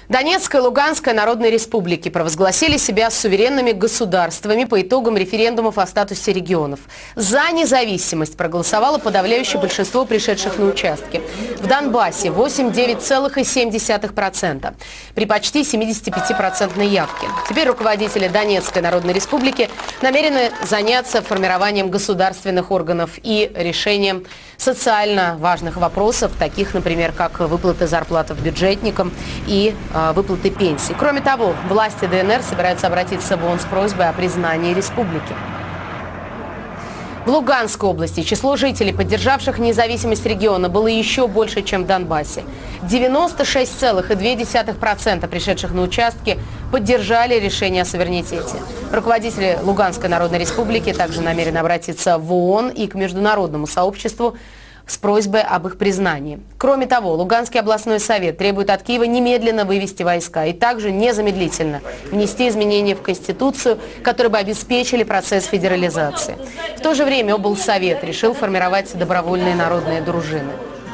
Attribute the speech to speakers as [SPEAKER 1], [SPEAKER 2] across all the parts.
[SPEAKER 1] Донецкая и Луганская народные республики провозгласили себя суверенными государствами по итогам референдумов о статусе регионов. За независимость проголосовало подавляющее большинство пришедших на участки. В Донбассе 89,7% при почти 75% явке. Теперь руководители Донецкой народной республики намерены заняться формированием государственных органов и решением социально важных вопросов, таких, например, как выплаты зарплат бюджетникам и выплаты пенсий. Кроме того, власти ДНР собираются обратиться в ООН с просьбой о признании республики. В Луганской области число жителей, поддержавших независимость региона, было еще больше, чем в Донбассе. 96,2% пришедших на участки поддержали решение о суверенитете. Руководители Луганской народной республики также намерены обратиться в ООН и к международному сообществу с просьбой об их признании. Кроме того, Луганский областной совет требует от Киева немедленно вывести войска и также незамедлительно внести изменения в Конституцию, которые бы обеспечили процесс федерализации. В то же время облсовет решил формировать добровольные народные дружины.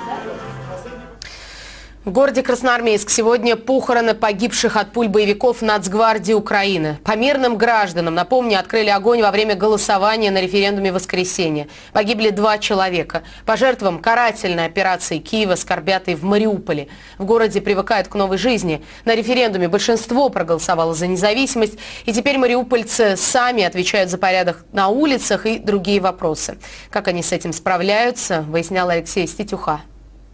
[SPEAKER 1] В городе Красноармейск сегодня похороны погибших от пуль боевиков Нацгвардии Украины. По мирным гражданам, напомню, открыли огонь во время голосования на референдуме в воскресенье. Погибли 2 человека. По жертвам карательной операции Киева скорбят и в Мариуполе. В городе привыкают к новой жизни. На референдуме большинство проголосовало за независимость. И теперь мариупольцы сами отвечают за порядок на улицах и другие вопросы. Как они с этим справляются, выяснял Алексей Стетюха.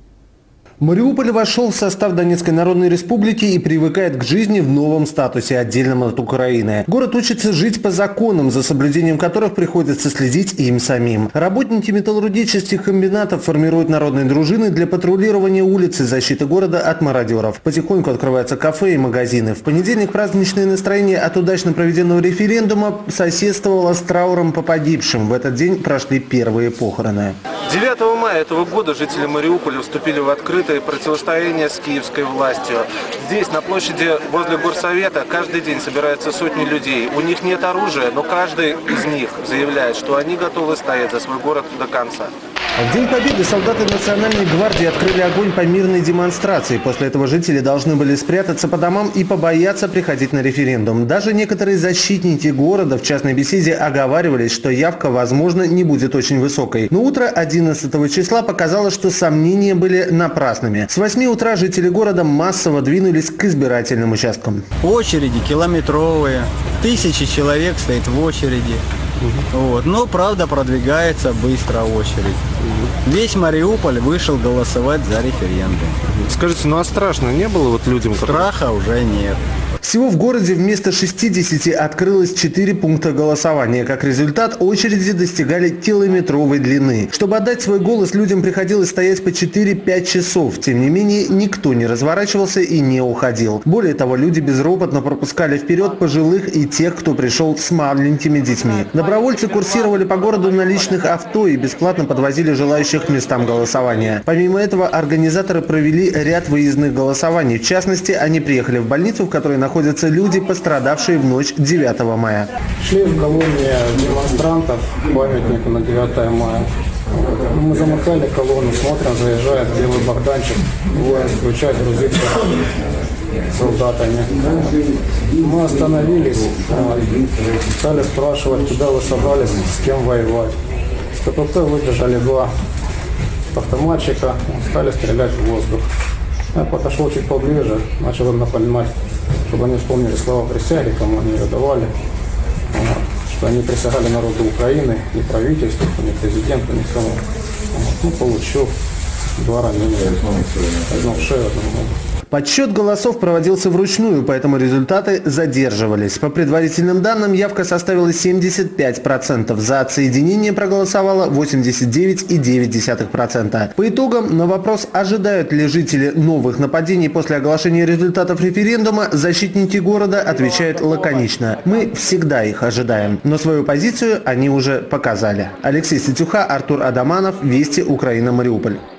[SPEAKER 2] Мариуполь вошел в состав Донецкой Народной Республики и привыкает к жизни в новом статусе, отдельном от Украины. Город учится жить по законам, за соблюдением которых приходится следить им самим. Работники металлургических комбинатов формируют народные дружины для патрулирования улиц и защиты города от мародеров. Потихоньку открываются кафе и магазины. В понедельник праздничное настроение от удачно проведенного референдума соседствовало с трауром по погибшим. В этот день прошли первые похороны.
[SPEAKER 3] 9 мая этого года жители Мариуполя вступили в открытое противостояние с киевской властью. Здесь, на площади возле горсовета, каждый день собираются сотни людей. У них нет оружия, но каждый из них заявляет, что они готовы стоять за свой город до конца.
[SPEAKER 2] В День Победы солдаты Национальной гвардии открыли огонь по мирной демонстрации. После этого жители должны были спрятаться по домам и побояться приходить на референдум. Даже некоторые защитники города в частной беседе оговаривались, что явка, возможно, не будет очень высокой. Но утро 11 числа показало, что сомнения были напрасными. С 8 утра жители города массово двинулись к избирательным участкам.
[SPEAKER 4] Очереди километровые, тысячи человек стоит в очереди. Вот. Но, правда, продвигается быстро очередь. Весь Мариуполь вышел голосовать за референдум.
[SPEAKER 3] Скажите, ну а страшно не было вот людям?
[SPEAKER 4] Страха уже нет.
[SPEAKER 2] Всего в городе вместо 60 открылось 4 пункта голосования. Как результат, очереди достигали километровой длины. Чтобы отдать свой голос, людям приходилось стоять по 4-5 часов. Тем не менее, никто не разворачивался и не уходил. Более того, люди безропотно пропускали вперед пожилых и тех, кто пришел с маленькими детьми. Добровольцы курсировали по городу на личных авто и бесплатно подвозили желающих к местам голосования. Помимо этого, организаторы провели ряд выездных голосований. В частности, они приехали в больницу, в которой находятся люди, пострадавшие в ночь 9 мая.
[SPEAKER 5] Шли в колонне демонстрантов к памятнику на 9 мая. Мы замыкали колонну, смотрим, заезжает белый богданчик, воинскую часть грузится солдатами. Мы остановились, стали спрашивать, куда вы собрались, с кем воевать. С КПП выбежали 2 автоматчика, стали стрелять в воздух. Я подошел чуть поближе, начал им напоминать, чтобы они вспомнили слова присяги, кому они ее давали, что они присягали народу Украины, не правительству, не президенту, никому. Ну, получил 2 ранения, одно в шею, одно в ногу.
[SPEAKER 2] Подсчет голосов проводился вручную, поэтому результаты задерживались. По предварительным данным, явка составила 75%. За отсоединение проголосовало 89,9%. По итогам, на вопрос, ожидают ли жители новых нападений после оглашения результатов референдума, защитники города отвечают лаконично: мы всегда их ожидаем. Но свою позицию они уже показали. Алексей Стетюха, Артур Адаманов, Вести, Украина, Мариуполь.